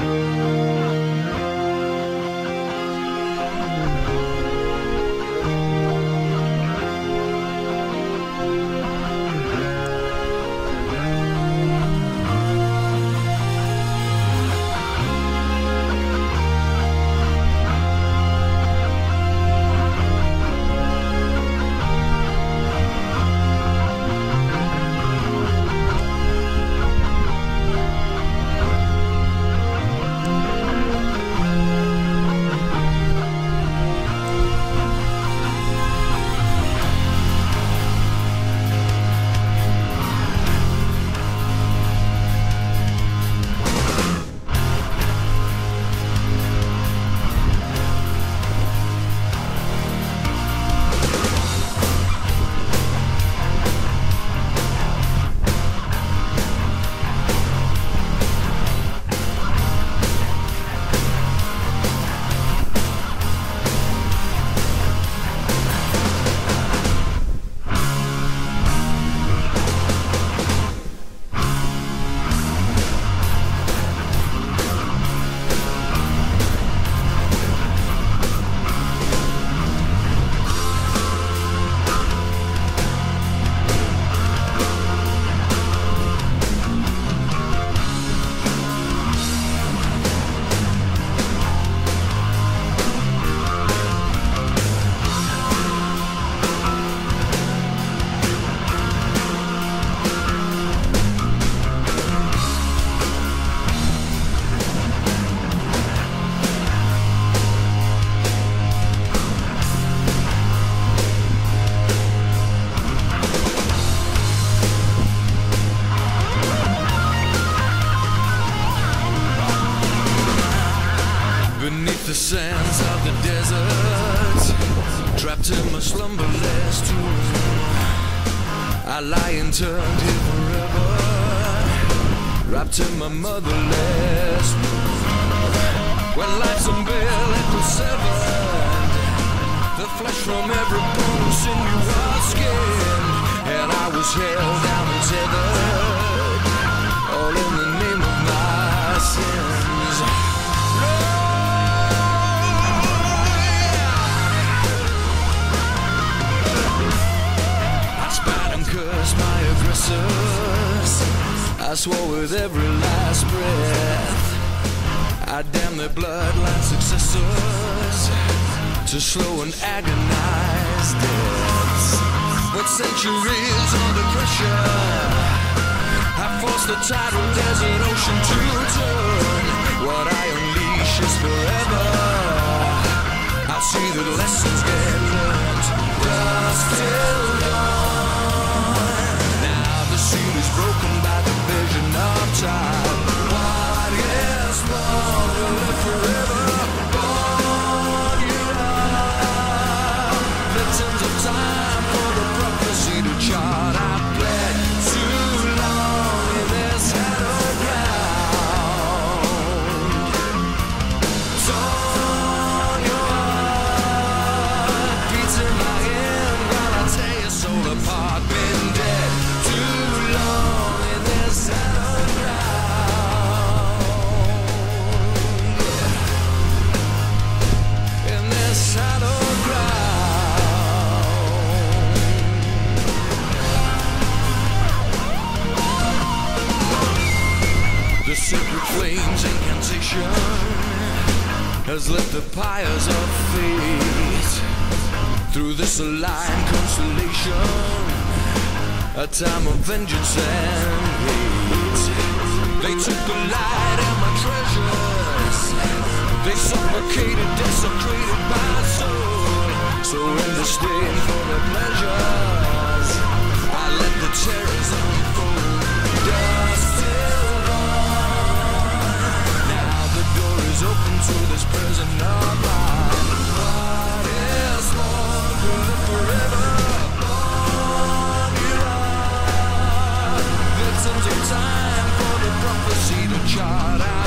the sands of the desert, trapped in my slumberless tomb. I lie and turned here forever, wrapped in my motherless womb. When life's umbilical severed, the flesh from every bone, sinew was skinned, and I was held down and tethered, all in the name of my sins. Cursed my aggressors, I swore with every last breath I damn their bloodline successors to slow and agonized deaths. But centuries under pressure have forced the tidal desert ocean to turn. What I unleash is forever. I see that lessons get learned. Dusk till dawn. The seal is broken by the vision of time. What is born will live forever. Born you are, victims of time for the prophecy to chart. I bled too long in this hallowed ground. Torn your heart, beats in my hand while I tear your soul apart. Been dead long in this hallowed ground, in this hallowed ground. The sacred flames incantation has lit the pyres of fate through this aligned constellation. A time of vengeance and hate. They took the light and my treasures. They suffocated, desecrated my soul. So in disdain for their pleasures, I let the terrors unfold. Dusk till dawn. Now the door is open to this prison of mine. What is more good forever? Victims of time for the prophecy to chart out.